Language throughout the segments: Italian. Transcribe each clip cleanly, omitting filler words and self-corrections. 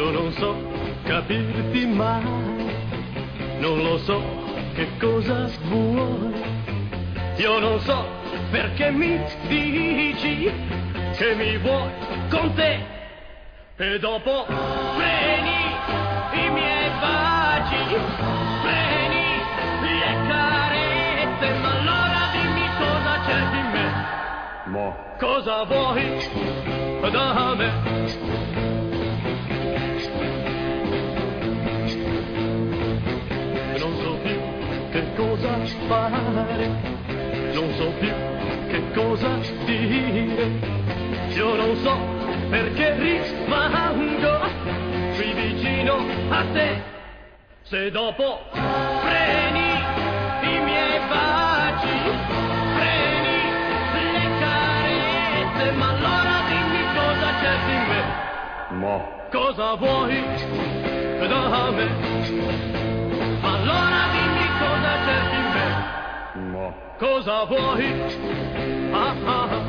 Io non so capirti mai, non lo so che cosa vuoi. Io non so perché mi dici che mi vuoi con te e dopo preni i miei baci, preni le carezze, ma allora dimmi cosa cerchi in me, cosa vuoi da me. Non so più che cosa fare, non so più che cosa dire, io non so perché rimango qui vicino a te, se dopo preni i miei baci, preni le carezze, ma allora dimmi cosa cerchi in me, cosa vuoi da me. Allora dimmi cosa cerchi in me, cosa vuoi? Ah, ah.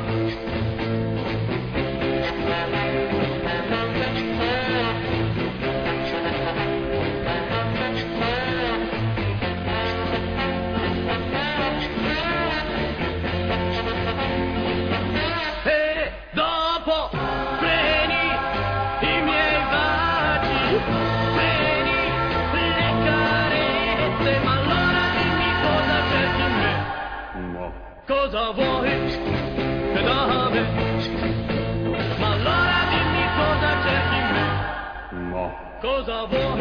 E dopo preni i miei baci, preni le carezze, ma allora dimmi cosa cerchi in me, cosa vuoi da me, ma allora dimmi cosa cerchi in me, cosa vuoi.